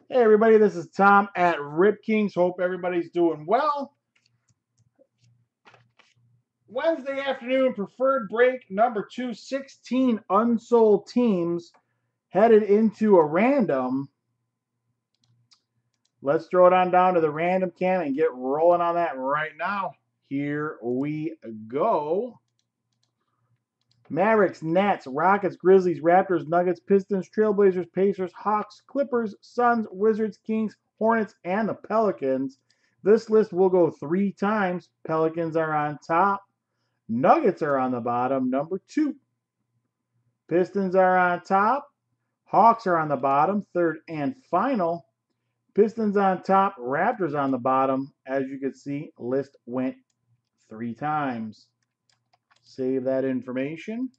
Hey everybody, this is Tom at Rip Kings. Hope everybody's doing well. Wednesday afternoon, preferred break number 2, 16 unsold teams headed into a random. Let's throw it on down to the random can and get rolling on that right now. Here we go. Mavericks, Nets, Rockets, Grizzlies, Raptors, Nuggets, Pistons, Trailblazers, Pacers, Hawks, Clippers, Suns, Wizards, Kings, Hornets, and the Pelicans. This list will go 3 times. Pelicans are on top. Nuggets are on the bottom, number 2. Pistons are on top. Hawks are on the bottom, third and final. Pistons on top, Raptors on the bottom. As you can see, list went 3 times. Save that information.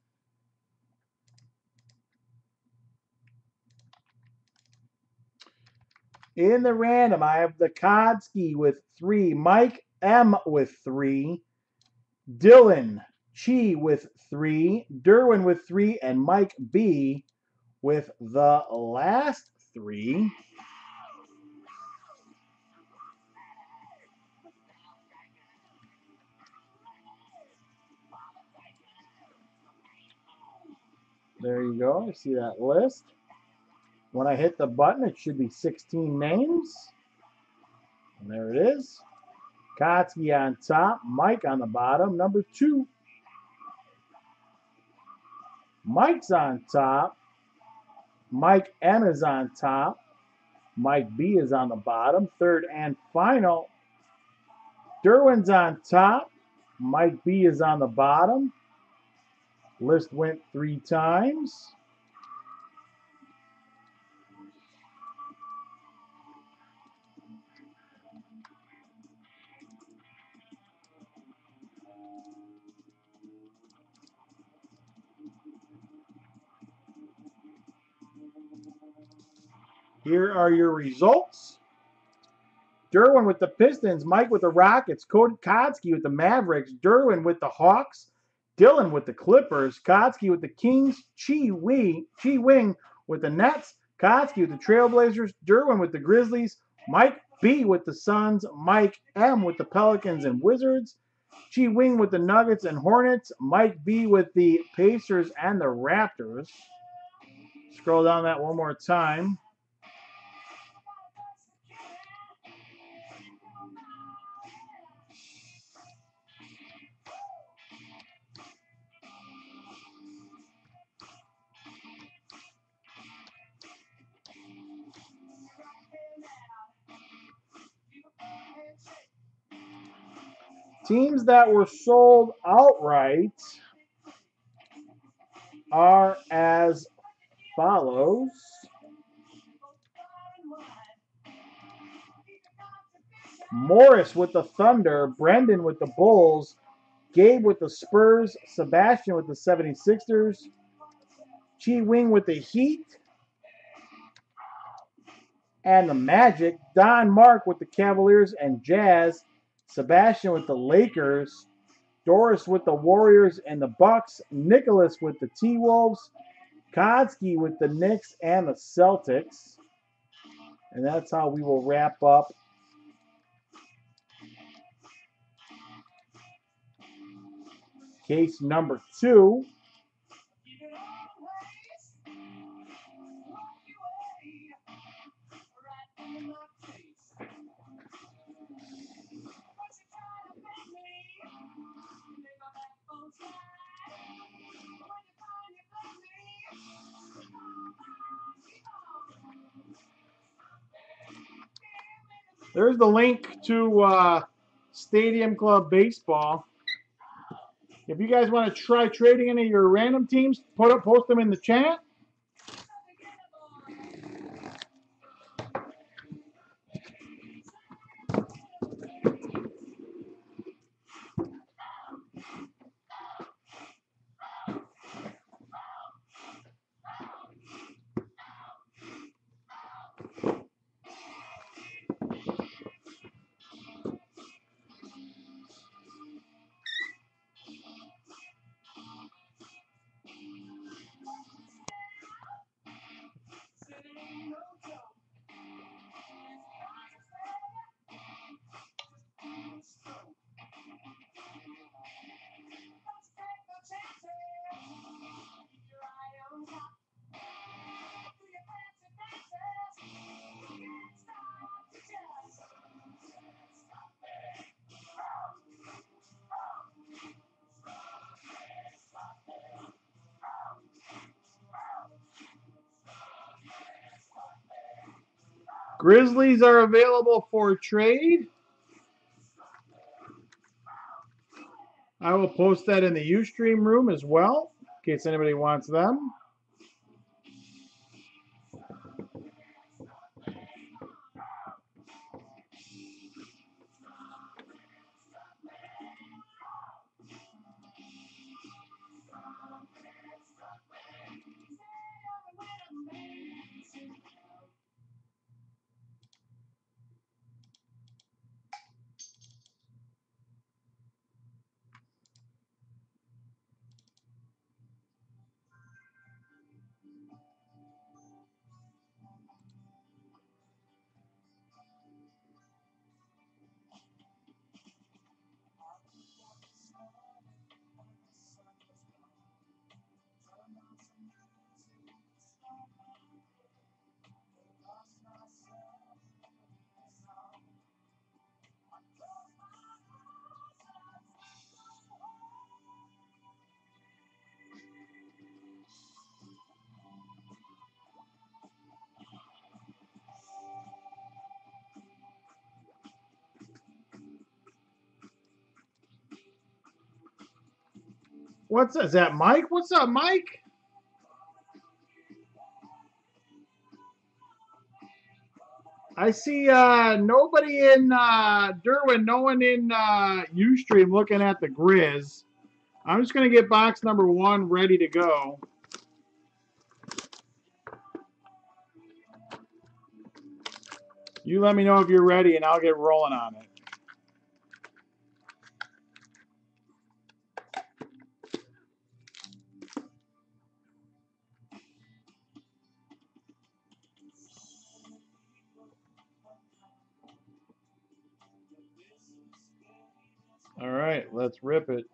In the random, I have the Kodsky with 3, Mike M with 3, Dylan Chi with 3, Derwin with 3, and Mike B with the last 3. There you go. You see that list. When I hit the button, it should be 16 names. And there it is. Kotsky on top, Mike on the bottom, number 2. Mike's on top. Mike M is on top. Mike B is on the bottom, third and final. Derwin's on top. Mike B is on the bottom. List went 3 times. Here are your results. Derwin with the Pistons, Mike with the Rockets, Kodsky with the Mavericks, Derwin with the Hawks, Dylan with the Clippers, Kodsky with the Kings, Chi Wing with the Nets, Kodsky with the Trailblazers, Derwin with the Grizzlies, Mike B with the Suns, Mike M with the Pelicans and Wizards, Chi Wing with the Nuggets and Hornets, Mike B with the Pacers and the Raptors. Scroll down that one more time. Teams that were sold outright are as follows. Morris with the Thunder, Brendan with the Bulls, Gabe with the Spurs, Sebastian with the 76ers, Chi Wing with the Heat and the Magic, Don Mark with the Cavaliers and Jazz, Sebastian with the Lakers, Doris with the Warriors and the Bucks, Nicholas with the T-Wolves, Kodsky with the Knicks and the Celtics. And that's how we will wrap up case number 2. There's the link to Stadium Club Baseball. If you guys want to try trading any of your random teams, post them in the chat. Grizzlies are available for trade. I will post that in the Ustream room as well, in case anybody wants them. Is that Mike? What's up, Mike? I see nobody in Derwin, no one in Ustream looking at the Grizz. I'm just going to get box number 1 ready to go. You let me know if you're ready and I'll get rolling on it. All right, let's rip it.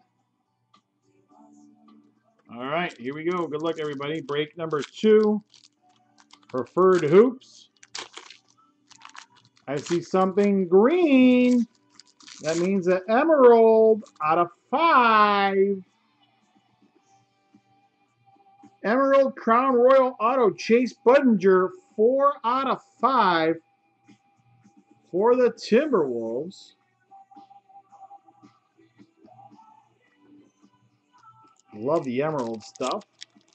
All right, here we go. Good luck, everybody. Break number 2. Preferred hoops. I see something green. That means an emerald out of 5. Emerald Crown Royal Auto Chase Budinger, 4 out of 5 for the Timberwolves. Love the emerald stuff.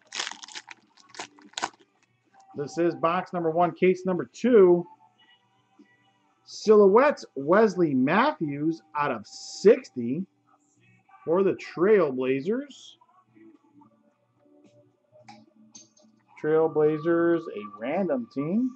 This is box number 1, case number 2. Silhouettes Wesley Matthews out of 60 for the Trailblazers. Trailblazers, a random team.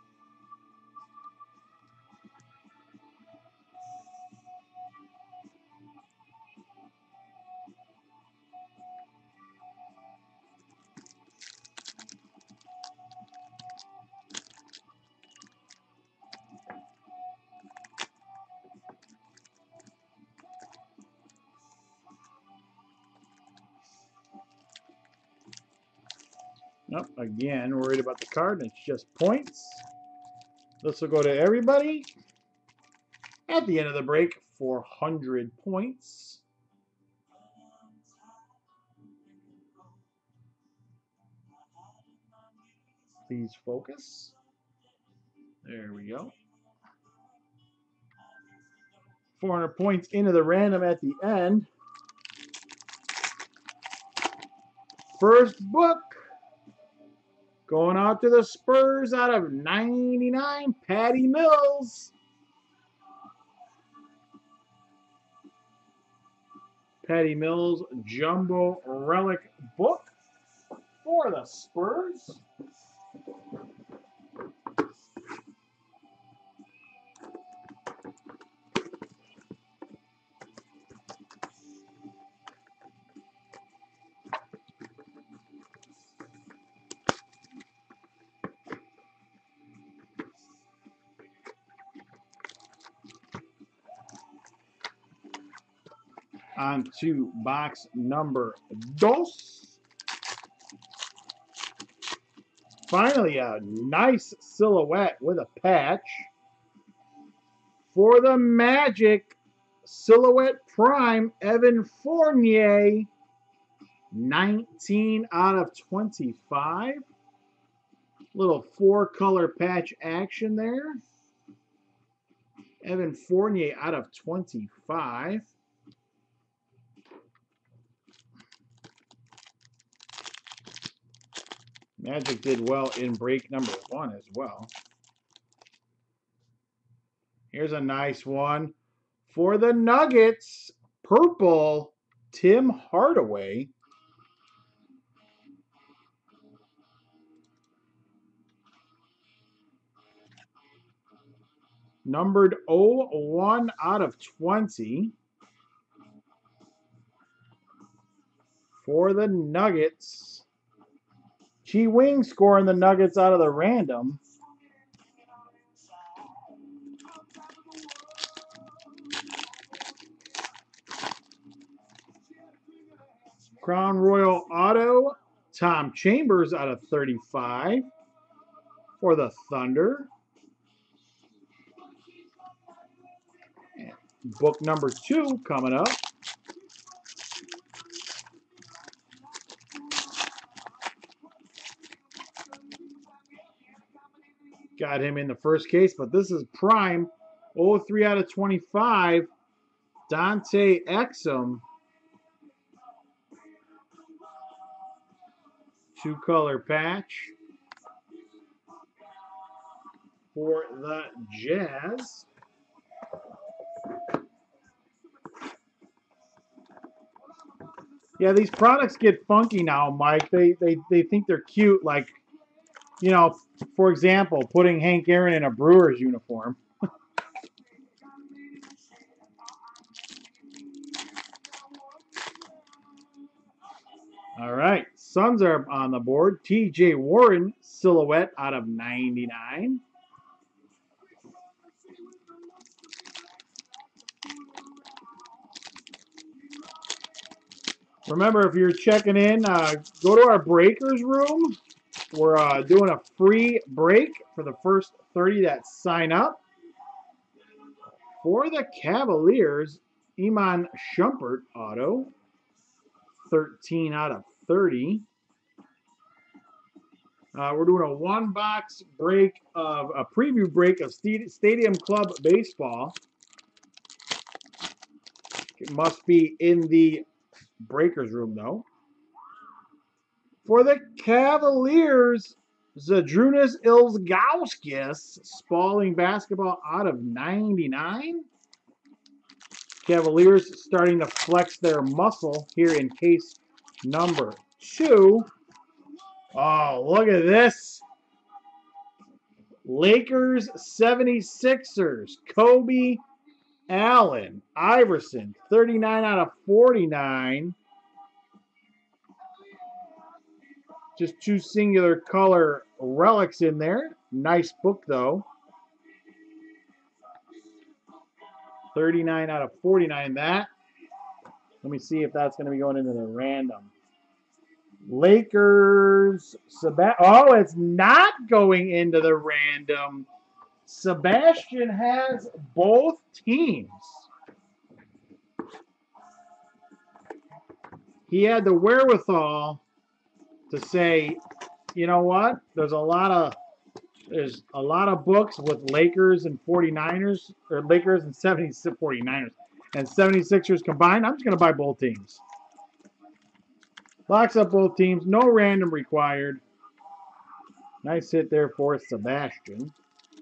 Nope, again, worried about the card, and it's just points. This will go to everybody. At the end of the break, 400 points. Please focus. There we go. 400 points into the random at the end. First book going out to the Spurs out of 99, Patty Mills. Patty Mills Jumbo Relic book for the Spurs. On to box number 2. Finally, a nice silhouette with a patch for the Magic. Silhouette Prime, Evan Fournier, 19 out of 25. Little 4-color patch action there. Evan Fournier out of 25. Magic did well in break number 1 as well. Here's a nice one for the Nuggets. Purple, Tim Hardaway. Numbered 01 out of 20 for the Nuggets. Chi Wing scoring the Nuggets out of the random. Crown Royal Auto, Tom Chambers out of 35 for the Thunder. And book number 2 coming up. Got him in the first case, but this is prime. 03 out of 25. Dante Exum. 2-color patch for the Jazz. Yeah, these products get funky now, Mike. They think they're cute, like, you know, for example, putting Hank Aaron in a Brewers uniform. All right, Suns are on the board. TJ Warren silhouette out of 99. Remember, if you're checking in, go to our breakers room. We're doing a free break for the first 30 that sign up. For the Cavaliers, Iman Shumpert auto, 13 out of 30. We're doing a 1-box break of a preview break of Stadium Club Baseball. It must be in the breakers room, though. For the Cavaliers, Zydrunas Ilgauskas, Spalding basketball out of 99. Cavaliers starting to flex their muscle here in case number 2. Oh, look at this. Lakers 76ers. Kobe Allen. Iverson. 39 out of 49. Just 2 singular color relics in there. Nice book, though. 39 out of 49 that. Let me see if that's going to be going into the random. Lakers. Oh, it's not going into the random. Sebastian has both teams. He had the wherewithal to say, you know what? There's a lot of books with Lakers and 49ers, or Lakers and 49ers and 76ers combined. I'm just going to buy both teams. Locks up both teams. No random required. Nice hit there for Sebastian.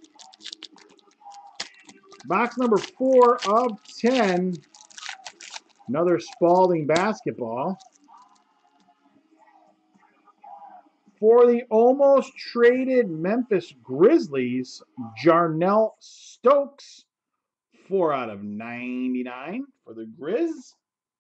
Box number 4 of 10. Another Spalding basketball. For the almost traded Memphis Grizzlies, Jarnell Stokes, 4 out of 99 for the Grizz.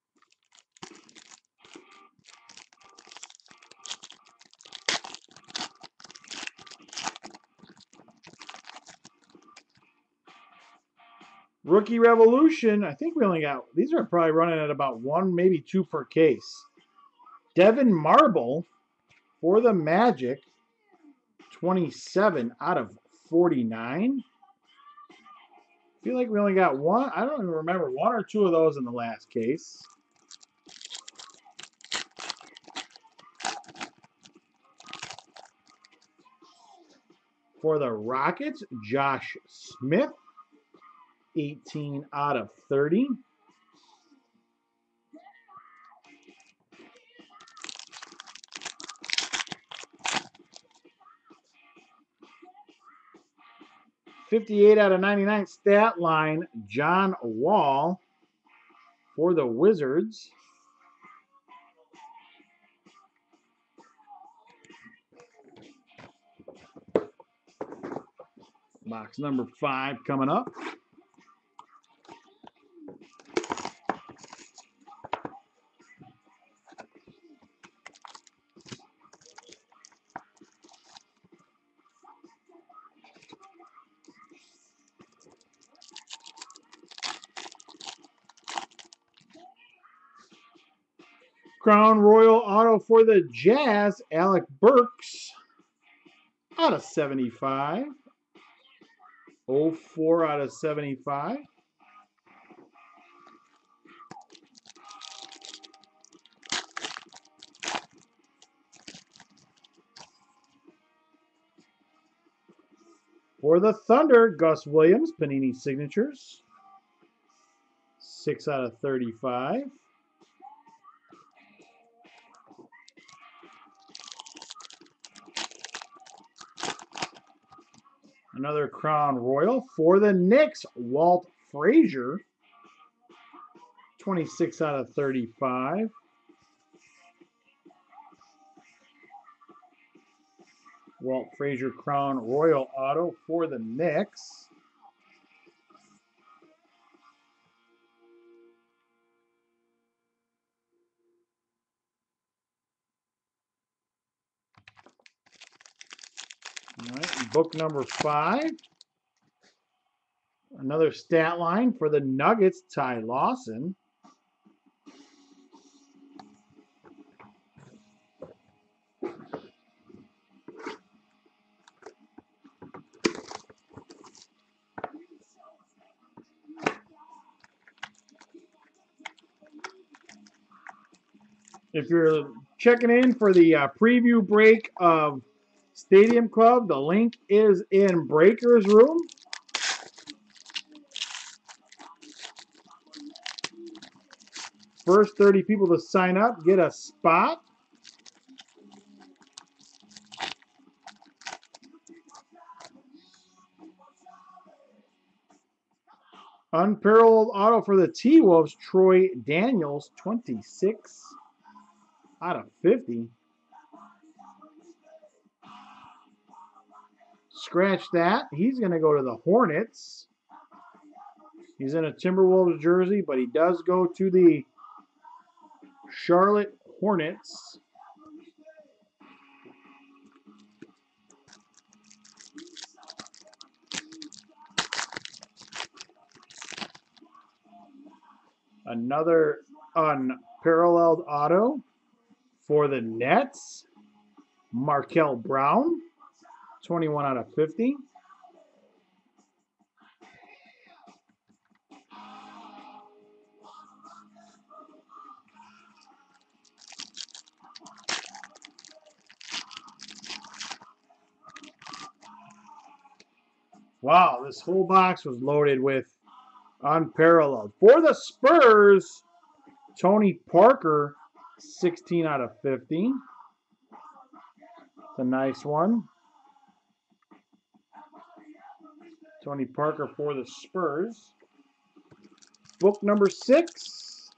Rookie Revolution, I think we only got, these are probably running at about 1, maybe 2 per case. Devin Marble for the Magic, 27 out of 49. I feel like we only got 1. I don't even remember 1 or 2 of those in the last case. For the Rockets, Josh Smith, 18 out of 30. $58 out of 99 stat line, John Wall. For the Wizards, box number 5 coming up. Crown Royal Auto for the Jazz, Alec Burks, out of 75. 04 out of 75. For the Thunder, Gus Williams, Panini Signatures, 6 out of 35. Another Crown Royal. For the Knicks, Walt Frazier, 26 out of 35. Walt Frazier Crown Royal Auto for the Knicks. All right, book number 5. Another stat line for the Nuggets, Ty Lawson. If you're checking in for the preview break of Stadium Club, the link is in Breaker's Room. First 30 people to sign up get a spot. Unparalleled auto for the T-Wolves, Troy Daniels, 26 out of 50. Scratch that. He's going to go to the Hornets. He's in a Timberwolves jersey, but he does go to the Charlotte Hornets. Another unparalleled auto for the Nets, Markel Brown, 21 out of 50. Wow, this whole box was loaded with unparalleled. For the Spurs, Tony Parker, 16 out of 50. It's a nice one. Tony Parker for the Spurs. Book number 6.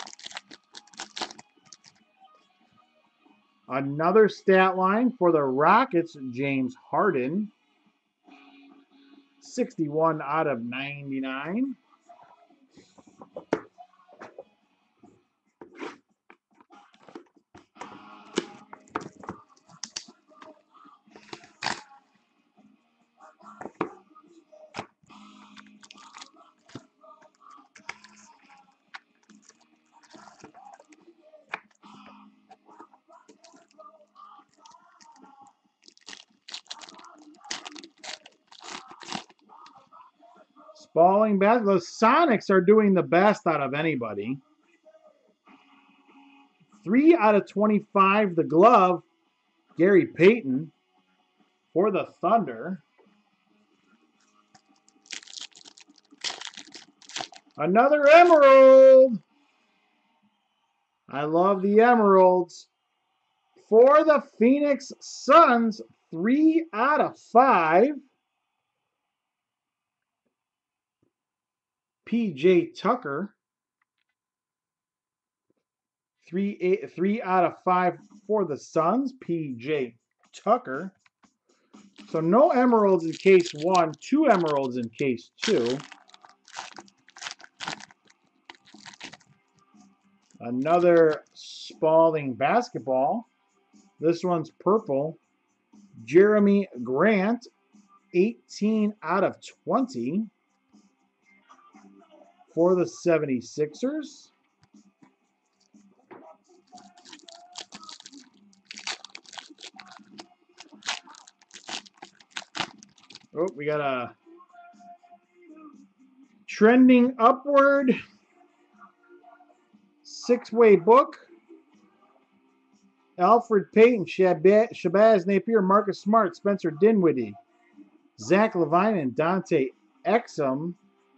Another stat line for the Rockets, James Harden. 61 out of 99. Spalling back. The Sonics are doing the best out of anybody. 3 out of 25. The glove, Gary Payton for the Thunder. Another emerald. I love the emeralds. For the Phoenix Suns, 3 out of 5. PJ Tucker. 3 out of 5 for the Suns. PJ Tucker. So no emeralds in case 1, 2 emeralds in case 2. Another Spalding basketball. This one's purple. Jeremy Grant, 18 out of 20 for the 76ers. Oh, we got a trending upward 6-way book. Alfred Payton, Shabazz Napier, Marcus Smart, Spencer Dinwiddie, Zach Levine, and Dante Exum.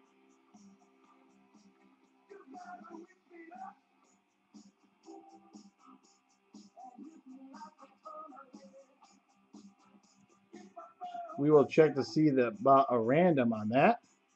We will check to see about a random on that.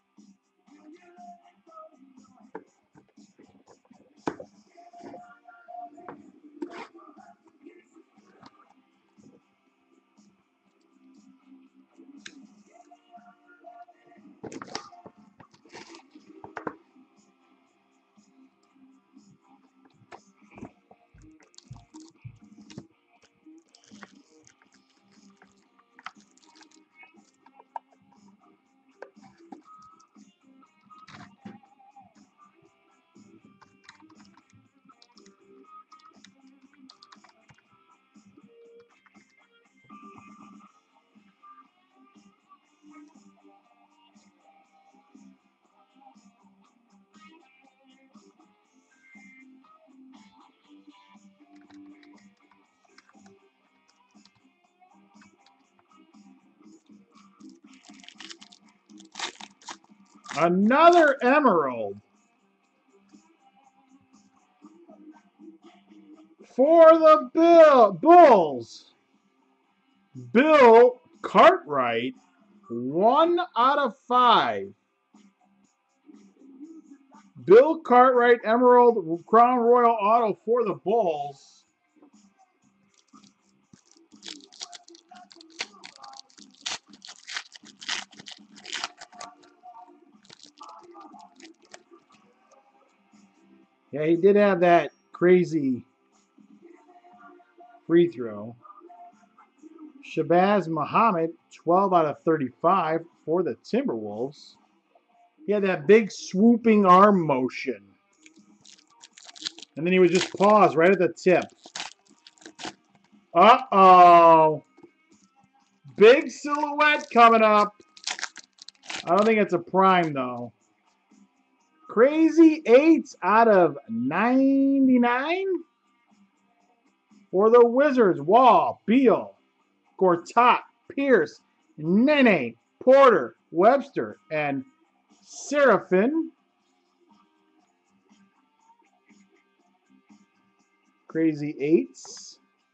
Another emerald for the Bulls. Bill Cartwright, 1 out of 5. Bill Cartwright, Emerald Crown Royal Auto for the Bulls. Yeah, he did have that crazy free throw. Shabazz Muhammad, 12 out of 35 for the Timberwolves. He had that big swooping arm motion. And then he would just pause right at the tip. Uh-oh. Big silhouette coming up. I don't think it's a prime, though. Crazy 8 out of 99 for the Wizards. Wall, Beal, Gortat, Pierce, Nene, Porter, Webster, and Seraphin. Crazy 8s.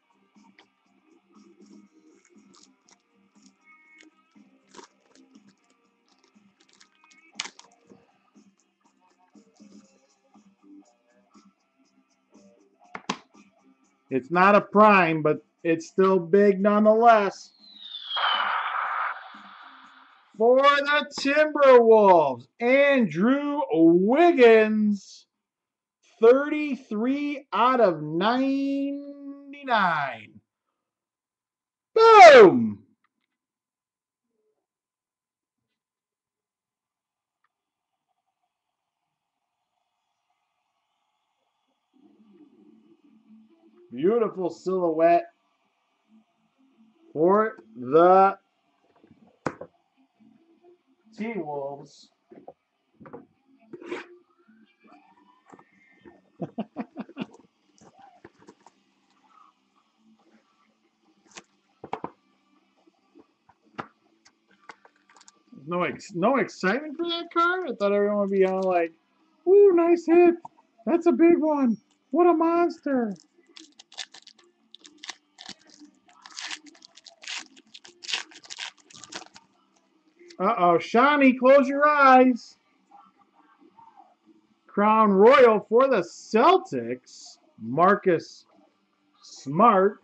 It's not a prime, but it's still big nonetheless. For the Timberwolves, Andrew Wiggins, 33 out of 99. Boom! Beautiful silhouette for the T-Wolves. No excitement for that card? I thought everyone would be on like, Ooh, nice hit. That's a big one. What a monster. Uh-oh, Shawnee, close your eyes. Crown Royal for the Celtics. Marcus Smart.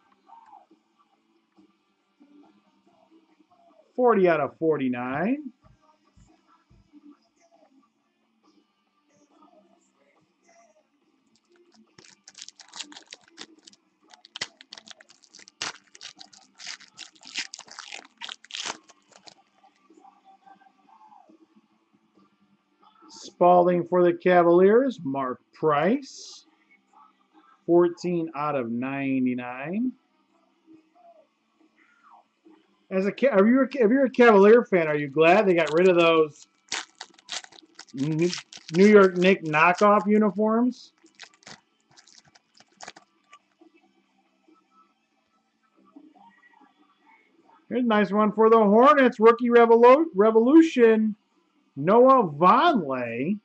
40 out of 49. Spalding for the Cavaliers. Mark Price. 14 out of 99. If you're a Cavalier fan, are you glad they got rid of those New York Knicks knockoff uniforms? Here's a nice one for the Hornets. Rookie Revolution. Noah Vonleh.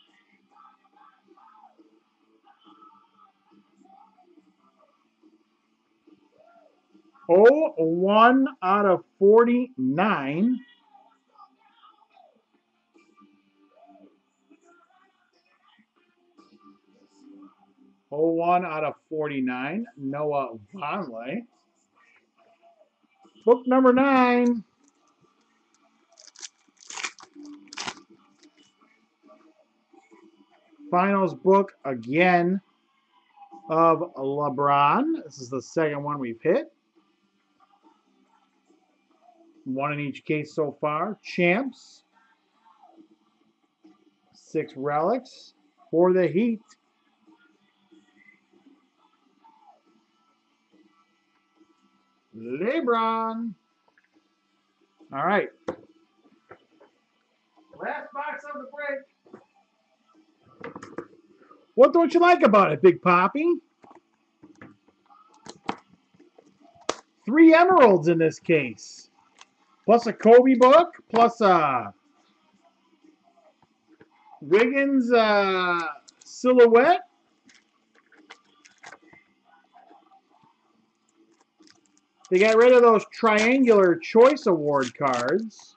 1 out of 49. Oh, 1 out of 49. Noah Vonleh. Book number 9. Finals book again of LeBron. This is the second one we've hit. One in each case so far. Champs. 6 relics for the Heat. LeBron. All right. Last box of the break. What don't you like about it, Big Poppy? 3 emeralds in this case. Plus a Kobe book. Plus a Wiggins silhouette. They got rid of those triangular choice award cards.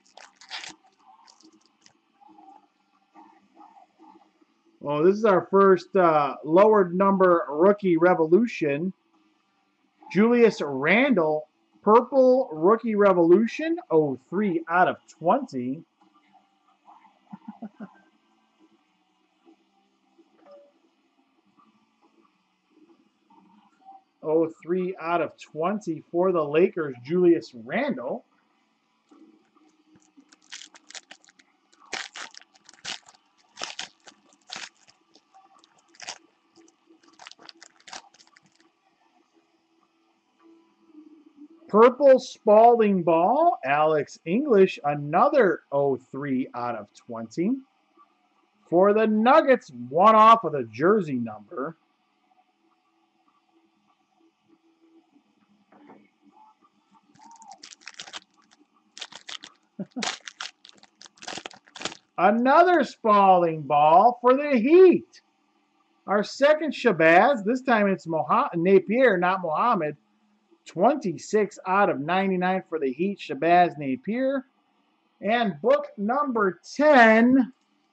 Oh, this is our first lowered number rookie revolution. Julius Randle, purple rookie revolution. 3 out of 20. Oh, 3 out of 20 for the Lakers, Julius Randle. Purple Spalding ball, Alex English, another 3 out of 20. For the Nuggets, one off of the jersey number. Another Spalding ball for the Heat. Our second Shabazz, this time it's Napier, not Mohammed. 26 out of 99 for the Heat, Shabazz Napier. And book number 10.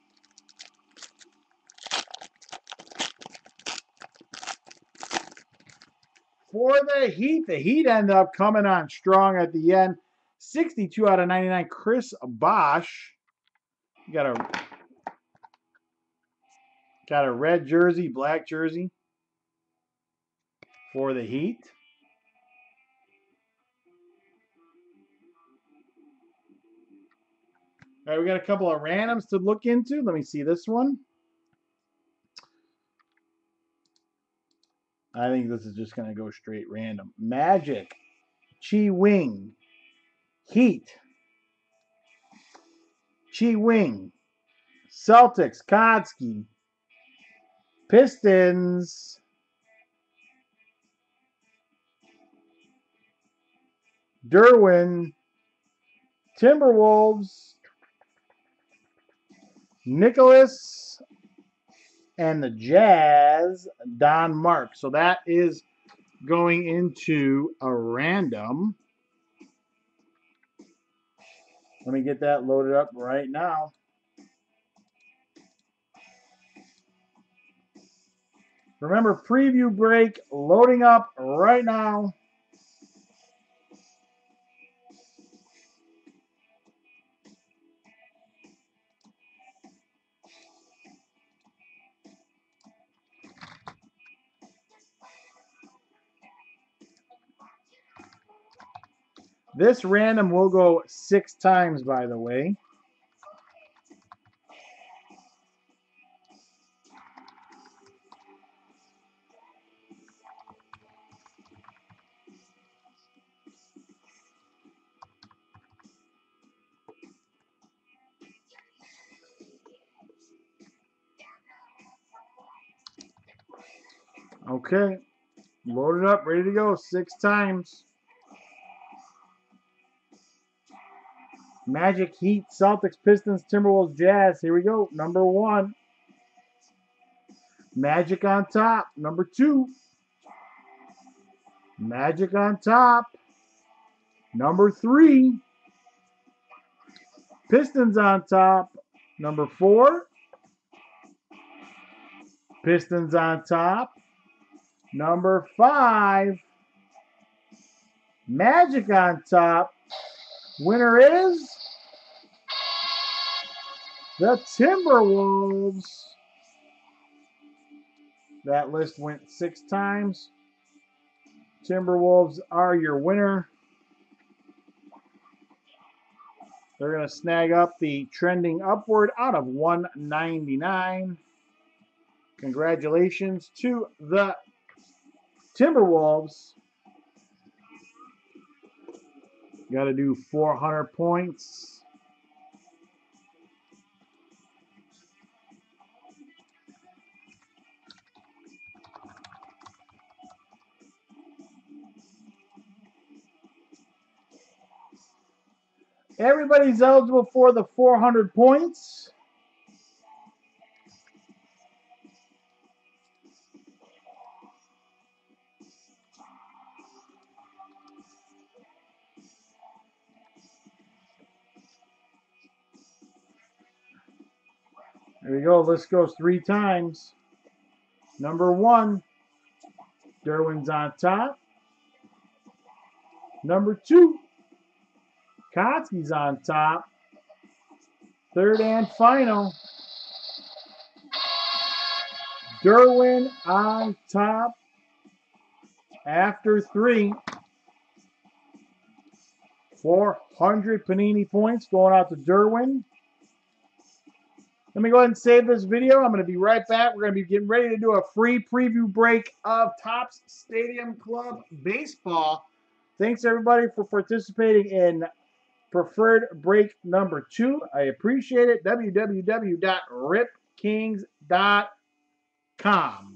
For the Heat end up coming on strong at the end. 62 out of 99, Chris Bosh. You got a red jersey, black jersey for the Heat. All right, we got a couple of randoms to look into. Let me see this one. I think this is just going to go straight random. Magic, Chi Wing, Heat, Chi Wing, Celtics, Kotsky, Pistons, Derwin, Timberwolves, Nicholas, and the Jazz, Don Mark. So that is going into a random. Let me get that loaded up right now. Remember, preview break loading up right now. This random will go 6 times, by the way. Okay, loaded up, ready to go 6 times. Magic, Heat, Celtics, Pistons, Timberwolves, Jazz. Here we go. Number 1. Magic on top. Number 2. Magic on top. Number 3. Pistons on top. Number 4. Pistons on top. Number 5. Magic on top. Winner is the Timberwolves. That list went 6 times. Timberwolves are your winner. They're going to snag up the trending upward out of 199. Congratulations to the Timberwolves. Got to do 400 points. Everybody's eligible for the 400 points. There we go. List goes 3 times. Number 1, Derwin's on top. Number 2, Kotsky's on top. Third and final, Derwin on top after 3. 400 Panini points going out to Derwin. Let me go ahead and save this video. I'm going to be right back. We're going to be getting ready to do a free preview break of Topps Stadium Club Baseball. Thanks, everybody, for participating in preferred break number 2. I appreciate it. www.ripkings.com